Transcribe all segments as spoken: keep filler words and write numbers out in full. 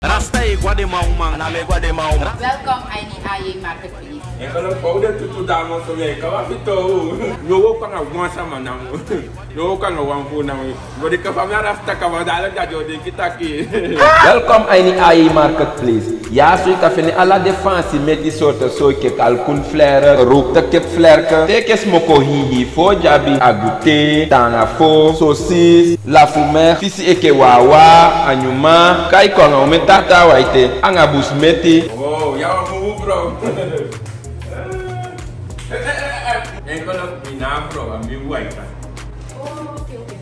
Rasta e Guademaumang. Name Guademaumang. Welcome I N I A Marketplace. En kalau kau dah tutu damo sebenarnya kau apa tu? Nyowo kan awak sama nama, nyowo kan awak pun nama. Jadi kau faham rasta kau dalam jadi jadi kita ki. Welcome I N I A Marketplace. Ya sui ka fini ala defense meti sorta so ke kalkun flare, rukta ke flare ka. Te ke smoko hihi fo jabi agute, tanga fo, sosis, la fume, fisi eke wawa, anyuma, kai ko ngome tata waite, anga bus meti. Oh, ya mu bro. En kalau mina bro, ambil buat kan. Oh, okay, okay.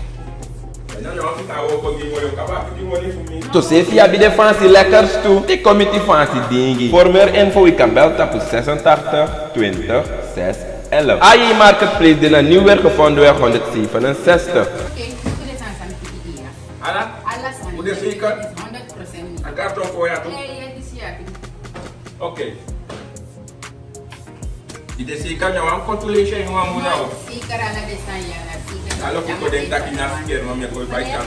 To se fi abi de fancy lekkers toe, te committee fancy dingi. Voor meer info ik kan bel tapu zesentachtig twintig zes elf. A I Marketplace de een nieuw gevonden weg honderdzevenenzestig. Okay, itu de sansan pikiya. Ala? Ala san. Udah sikat? honderd percent. Akar toko ya tu. Eh, ya di siap. Okay. Ide sikat nyawa kontrolation yang mau mau. Sikar ala de saya na sikar. Kalau kita dengar kita sikir mami kau baik kan.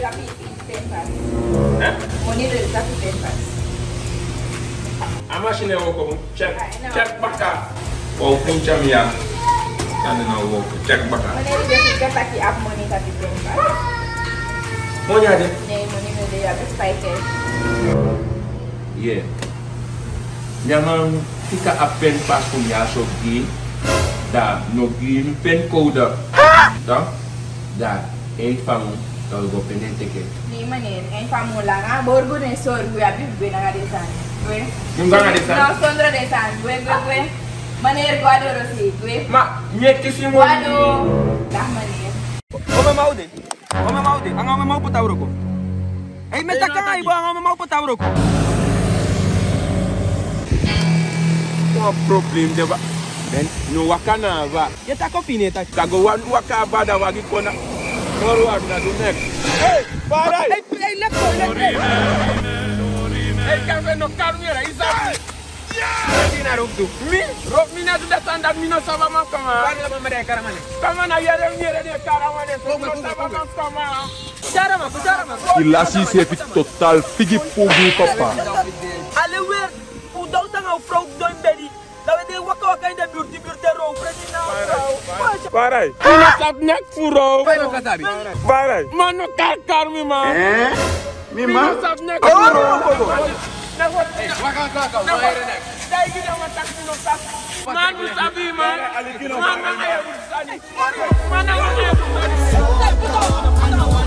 Eh? Monitor tapi tempat. Ama sini woko cek cek baka. Oh puncam ya. Anda nak woko cek baka. Monitor dia sikar tapi up monitor tapi tempat. Mau jadi? Nih monitor dia habis pakai. Yeah. Jangan tika apen pas punya sogi. Da nogi pen code. Da. Da. Eight fam. Kalau go penente ke. Ni manin, en famula nga borgo ne sor gue abi gue na desan. Gue. Nunga desan. No sondra desan. Gue gue gue. Maner guado rosi. Gue. Ma, nyek kisi mo. Guado. Dah maner. Ome mau de. Ome mau de. Ang ome mau putawro ko. Ay meta ka nga ibo ang ome mau putawro ko. What problem de ba? Ben no wakana ba. Ya ta ko pineta. Tago wan waka bada wagi kona. Ngoro na do next. Hey, parai. Ay ay lekko lekko. Hey, kafe no karmiera isa. Dina rokdu. Mi, rok mina tu datang dan mino sama makama. Kami la mamere karamane. Kama na yere yere de karamane. Sama makama. Bicara ma, bicara ma. Ilasi sefi total figi pugi papa. Ale wer udau tanga frog do imbedi. Dawe de waka waka inde beauty beauty ro pretina. Parai. Ina tap nek furo. Pai no kasabi. Parai. Mano kar kar mi ma. Eh? Mi ma? Tap nek Oh, furo. oh, oh. Na wat. Waka waka. Na here nek. Dai gida ma tak no tap. Manu sabi ma. Mana ayo sani. Mana ayo sani.